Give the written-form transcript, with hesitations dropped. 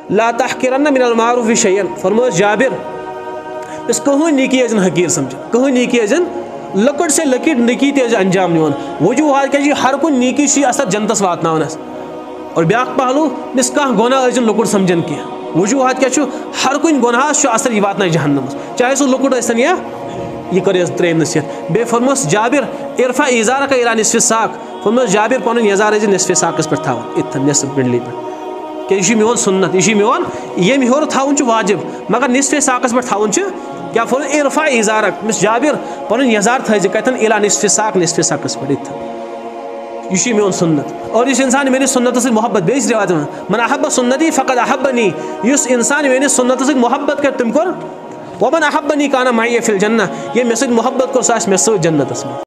ला तहकिरन्न मिनल मारूफ शैयन, फरमाया जाबिर इस कहूँ निकी अजन हकीर समझ, कहूँ निकी अजन लकड़ से लकीर निकी तेज अंजाम निवन वजूहत क्या हर कुन निकी असर जनतस वातनावनस। और ब्याक पहलू मिस कह गुनाह अजन लकुड़ समझन कह वजूहत क्या हर कुन गुनाहस असर यह वातन जहन्नमस, चाहे सह लकुड़ सन या यह कर त्रेम नसीहत। बे फरमस जाबिर इरफा इजारा का इला निस्फ साक, फरमस जाबिर पन यजार अज निस्फ साकस पे थवन इत निस्फ बिंडली पे क्या यह मोन सुन्नत, यह मोन ये हेर थवन वाजिब मगर निस्फ साकस पे थवन क्या फर इरफा इजारक मिस जाबिर पन यजार थज कतन इला निस्फ साकस पे इत यह मोन सुन्नत। और इस इंसान मेरी सुन्नत से मोहब्बत बेस रिवाज में मन अहब्ब सुन्नती फ़क़द अहब्बनी, इस इंसान मेरी सुन्नत से मोहब्बत कर तुम कर वमन अहब्बनी काना माई फिल जन्नह, ये मे मोहब्बत को सास मे जन्नत में।